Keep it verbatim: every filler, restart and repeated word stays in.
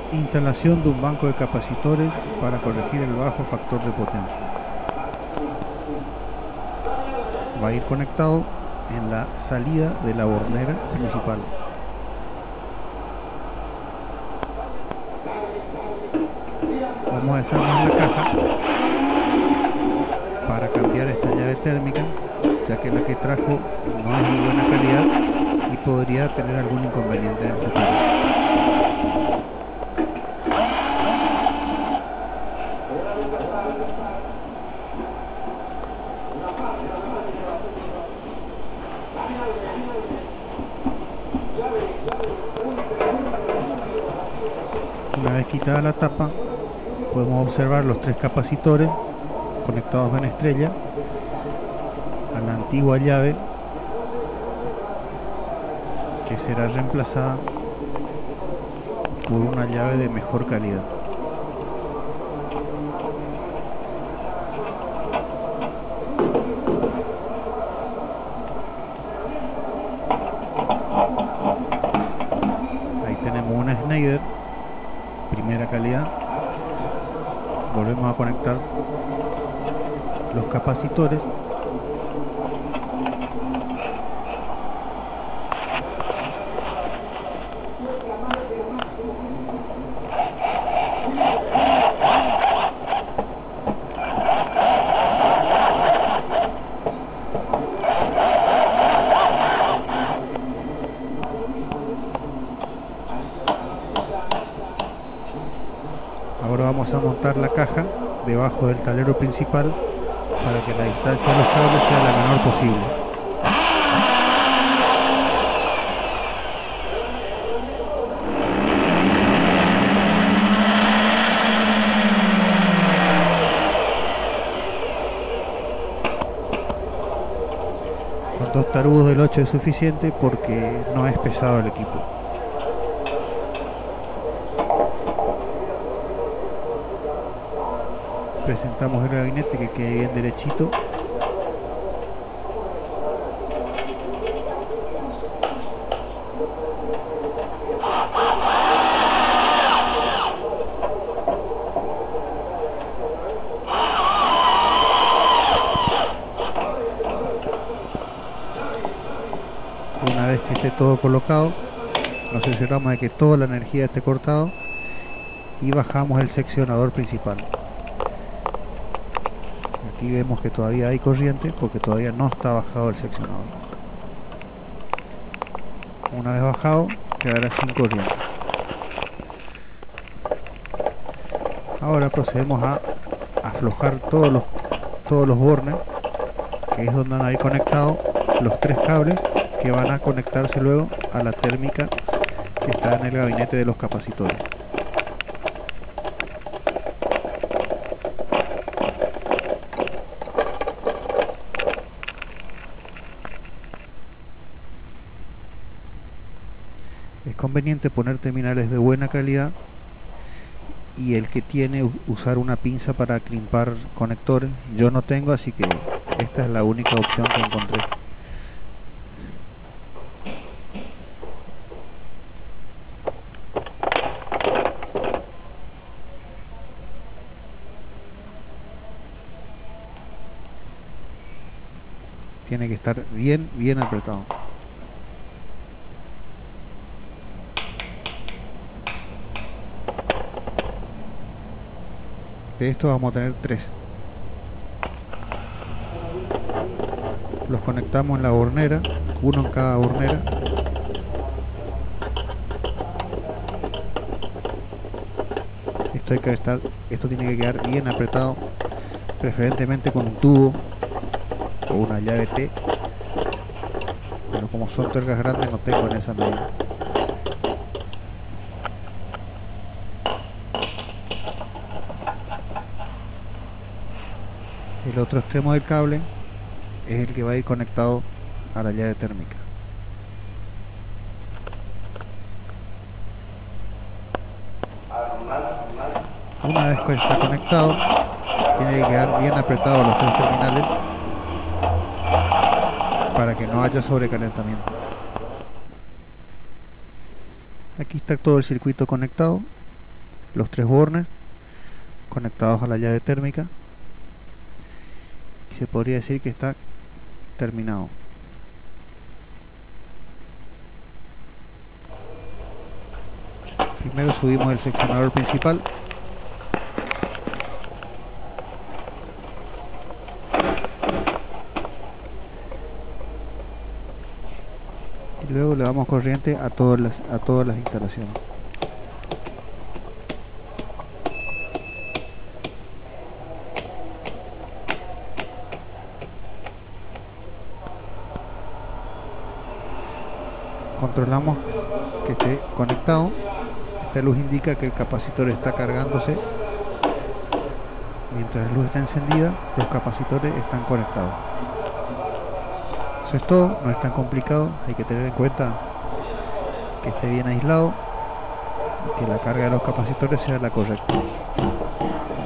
Instalación de un banco de capacitores para corregir el bajo factor de potencia. Va a ir conectado en la salida de la hornera principal. Vamos a desarmar la caja para cambiar esta llave térmica, ya que la que trajo no es de buena calidad y podría tener algún inconveniente en el futuro. Una vez quitada la tapa, podemos observar los tres capacitores conectados en estrella a la antigua llave, que será reemplazada por una llave de mejor calidad. Ahí tenemos una Schneider primera calidad. Volvemos a conectar los capacitores. Ahora vamos a montar la caja debajo del tablero principal para que la distancia de los cables sea la menor posible. Con dos tarudos del ocho es suficiente porque no es pesado el equipo. Presentamos el gabinete que quede bien derechito. Una vez que esté todo colocado, nos aseguramos de que toda la energía esté cortada y bajamos el seccionador principal. Aquí vemos que todavía hay corriente porque todavía no está bajado el seccionador. Una vez bajado, quedará sin corriente. Ahora procedemos a aflojar todos los, todos los bornes, que es donde van a ir conectados los tres cables que van a conectarse luego a la térmica que está en el gabinete de los capacitores. Es conveniente poner terminales de buena calidad y el que tiene usar una pinza para crimpar conectores. Yo no tengo, así que esta es la única opción que encontré. Tiene que estar bien, bien apretado. De estos vamos a tener tres. Los conectamos en la hornera, uno en cada hornera. Esto hay que estar, esto tiene que quedar bien apretado, preferentemente con un tubo o una llave T, pero como son tuercas grandes no tengo en esa medida. El otro extremo del cable es el que va a ir conectado a la llave térmica. Una vez que está conectado, tiene que quedar bien apretados los tres terminales para que no haya sobrecalentamiento. Aquí está todo el circuito conectado. los tres bornes conectados a la llave térmica y se podría decir que está terminado. Primero subimos el seccionador principal. Y luego le damos corriente a todas las, a todas las instalaciones. Controlamos que esté conectado. Esta luz indica que el capacitor está cargándose. Mientras la luz está encendida, los capacitores están conectados. Eso es todo, no es tan complicado. Hay que tener en cuenta que esté bien aislado y que la carga de los capacitores sea la correcta.